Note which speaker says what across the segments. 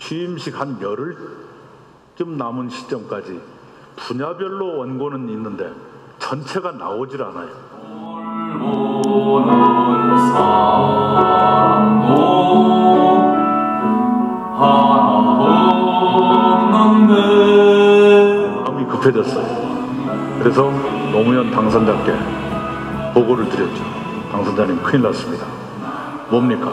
Speaker 1: 취임식 한 열흘쯤 남은 시점까지 분야별로 원고는 있는데 전체가 나오질 않아요.
Speaker 2: 보는 사람도 하나 없는데
Speaker 1: 마음이 급해졌어요. 그래서 노무현 당선자께 보고를 드렸죠. 당선자님 큰일 났습니다. 뭡니까?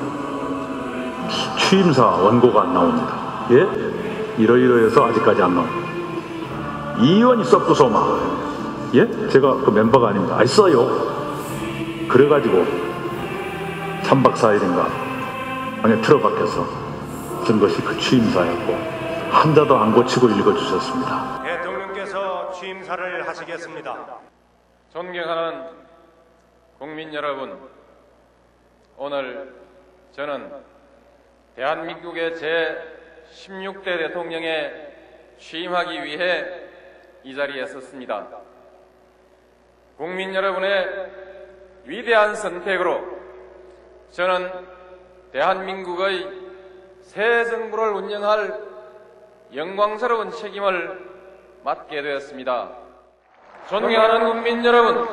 Speaker 1: 취임사 원고가 안 나옵니다. 예? 이러이러해서 아직까지 안 나옵니다. 이 의원이 썼구소마. 예? 제가 그 멤버가 아닙니다. 있어요. 그래가지고 3박 4일인가 방에 틀어박혀서 쓴 것이 그 취임사였고 한자도 안 고치고 읽어주셨습니다.
Speaker 3: 대통령께서 취임사를 하시겠습니다.
Speaker 4: 존경하는 국민 여러분, 오늘 저는 대한민국의 제16대 대통령에 취임하기 위해 이 자리에 섰습니다. 국민 여러분의 위대한 선택으로 저는 대한민국의 새 정부를 운영할 영광스러운 책임을 맡게 되었습니다. 존경하는 국민 여러분,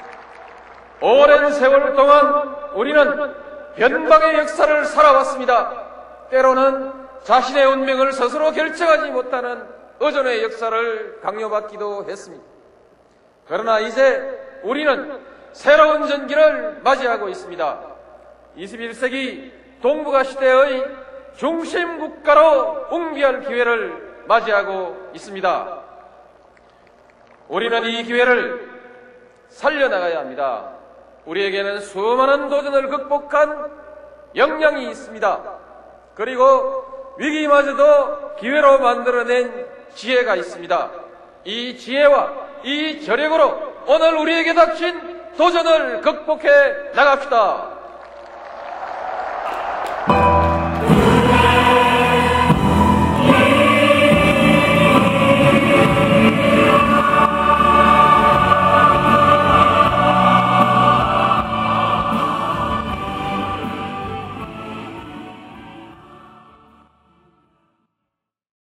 Speaker 4: 오랜 세월 동안 우리는 변방의 역사를 살아왔습니다. 때로는 자신의 운명을 스스로 결정하지 못하는 의존의 역사를 강요받기도 했습니다. 그러나 이제 우리는 새로운 전기를 맞이하고 있습니다. 21세기 동북아 시대의 중심 국가로 웅비할 기회를 맞이하고 있습니다. 우리는 이 기회를 살려나가야 합니다. 우리에게는 수많은 도전을 극복한 역량이 있습니다. 그리고 위기마저도 기회로 만들어낸 지혜가 있습니다. 이 지혜와 이 저력으로 오늘 우리에게 닥친 도전을 극복해 나갑시다.